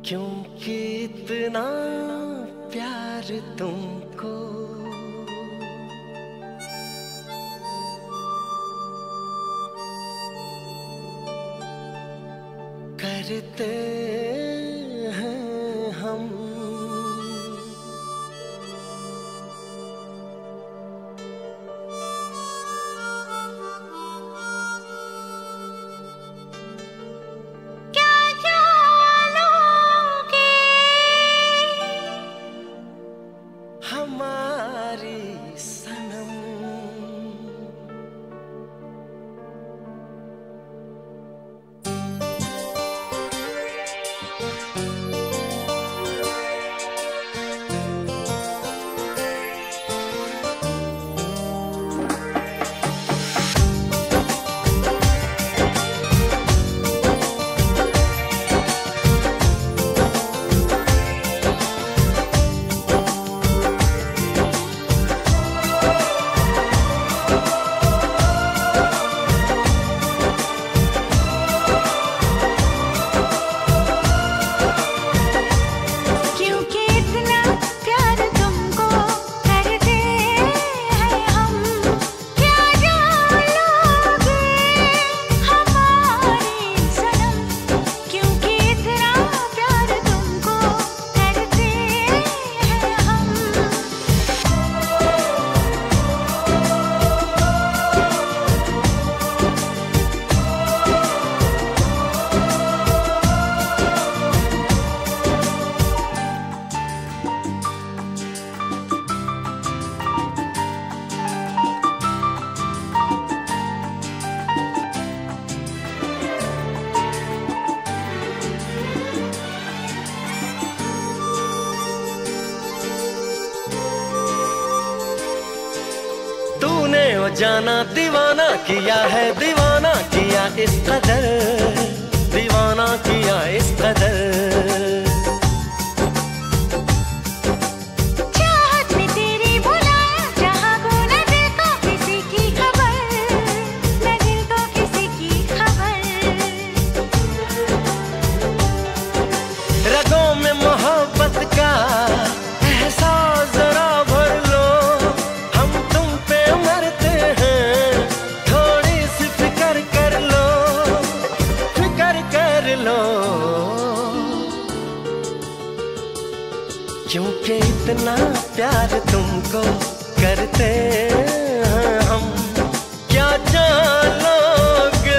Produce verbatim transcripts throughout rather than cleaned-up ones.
क्योंकि इतना प्यार तुमको करते हैं हम। हमारी सनम जाना दीवाना किया है, दीवाना किया इस कदर, दीवाना किया इस कदर। चाहत में तेरी बुलाया जहाँ को न दिल को किसी की खबर, न दिल को किसी की खबर। रगों में मोहब्बत का एहसास जरा भर लो, हम तुम पे मरते हैं, थोड़ी सी फिक्र कर लो, फिक्र कर लो। क्योंकि इतना प्यार तुमको करते हैं हम, क्या जान लोगे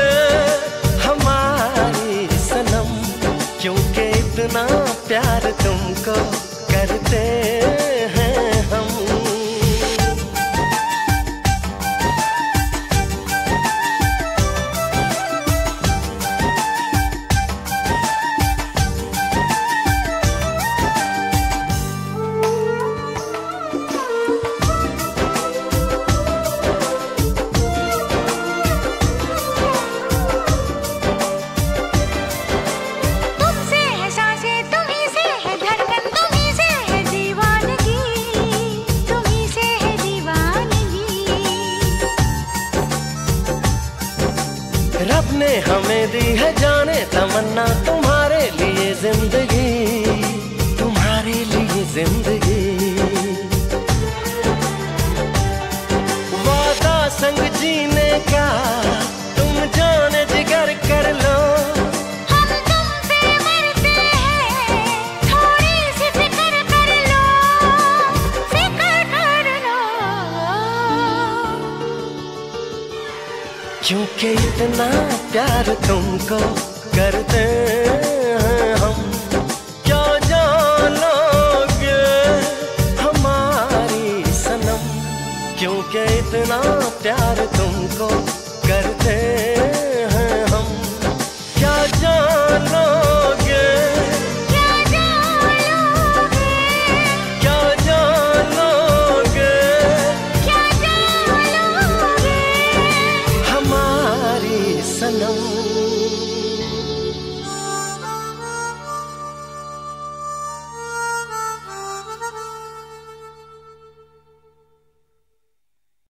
हमारी सनम। क्योंकि इतना प्यार तुमको करते हैं हम। रब ने हमें दी है जाने तमन्ना, तुम्हारे लिए जिंदगी, तुम्हारे लिए जिंदगी। वादा संग जीने का तुम जाने जिगर कर लो, हम तुम पे मरते हैं, थोड़ी सी फिक्र कर लो, फिक्र कर लो। क्योंकि इतना प्यार तुमको करते हैं हम, क्या जान लोगे हमारी सनम। क्योंकि इतना प्यार तुमको करते हैं हम, क्या जान लोगे